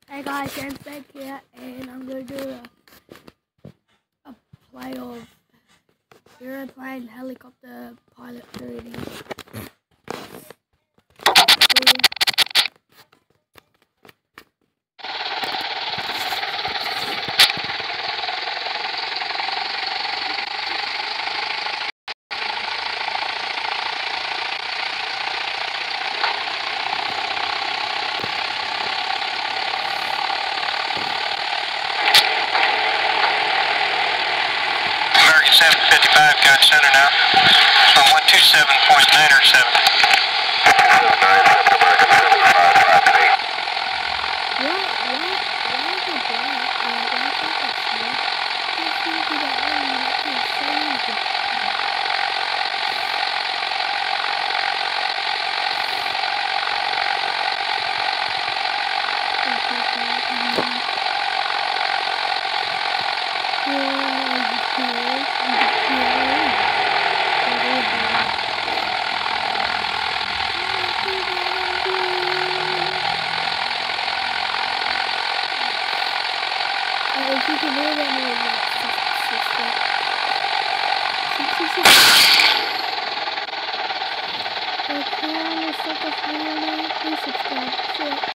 Hey guys, James back here, and I'm going to do a play of airplane helicopter pilot training. American 755, got center now. So 127.907. If you can hear that noise, please subscribe.